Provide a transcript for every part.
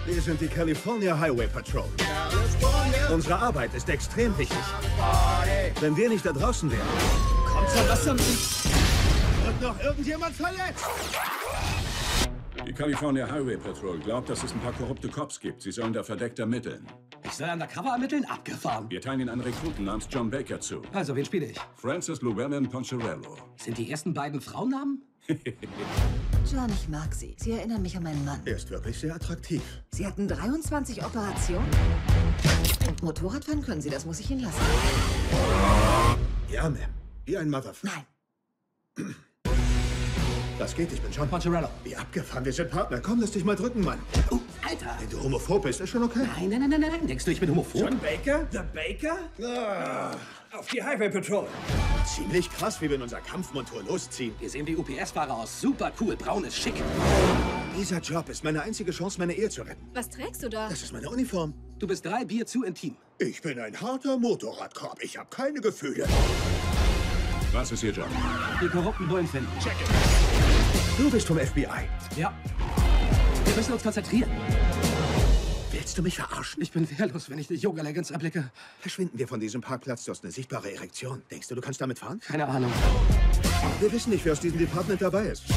Wir sind die California Highway Patrol. Unsere Arbeit ist extrem wichtig. Wenn wir nicht da draußen wären... Kommt schon, was zum... Wird noch irgendjemand verletzt? Die California Highway Patrol glaubt, dass es ein paar korrupte Cops gibt. Sie sollen da verdeckt ermitteln. Ich soll undercover ermitteln? Abgefahren. Wir teilen Ihnen einen Rekruten namens John Baker zu. Also, wen spiele ich? Francis Llewellyn Poncherello. Sind die ersten beiden Frauennamen? John, ich mag Sie. Sie erinnern mich an meinen Mann. Er ist wirklich sehr attraktiv. Sie hatten 23 Operationen? Und Motorradfahren können Sie, das muss ich Ihnen lassen. Ja, Ma'am. Wie ein Motherfucker. Nein. Das geht, ich bin John. Poncherello. Wie abgefahren, wir sind Partner. Komm, lass dich mal drücken, Mann. Alter. Wenn du homophob bist, ist schon okay. Nein. Denkst du, ich bin homophob? John Baker? The Baker? Auf die Highway Patrol. Ziemlich krass, wie wir in unserer Kampfmontur losziehen. Wir sehen wie UPS-Fahrer aus. Super cool. Braun ist schick. Dieser Job ist meine einzige Chance, meine Ehe zu retten. Was trägst du da? Das ist meine Uniform. Du bist 3 Bier zu intim. Ich bin ein harter Motorradkorb. Ich habe keine Gefühle. Was ist hier, John? Die korrupten Bullen finden. Du bist vom FBI. Ja. Wir müssen uns konzentrieren. Willst du mich verarschen? Ich bin wehrlos, wenn ich die Yoga-Leggings erblicke. Verschwinden wir von diesem Parkplatz. Du hast eine sichtbare Erektion. Denkst du, du kannst damit fahren? Keine Ahnung. Wir wissen nicht, wer aus diesem Department dabei ist.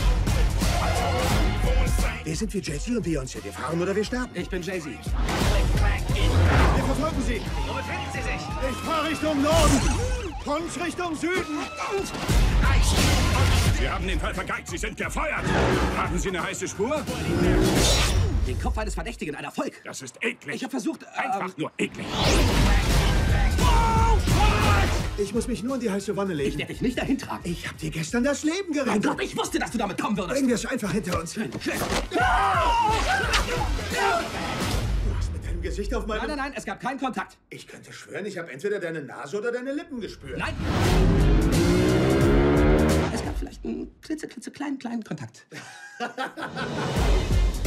Wir sind wie Jay-Z und Beyoncé. Wir fahren oder wir sterben. Ich bin Jay-Z. Wir verfolgen sie. Wo befinden Sie sich? Ich fahre Richtung Norden. Punch Richtung Süden. Sie haben den Fall vergeigt. Sie sind gefeuert. Haben Sie eine heiße Spur? Den Kopf eines Verdächtigen, ein Erfolg. Das ist eklig. Ich habe versucht, Einfach nur eklig. Ich muss mich nur in die heiße Wanne Ich legen. werde dich nicht dahin tragen. Ich habe dir gestern das Leben Mein gerettet. Gott, ich wusste, dass du damit kommen würdest. Bringen wir es einfach hinter uns. Du hast mit deinem Gesicht auf meinem... Nein, es gab keinen Kontakt. Ich könnte schwören, ich habe entweder deine Nase oder deine Lippen gespürt. Nein. Es gab vielleicht einen klitzekleinen Kontakt.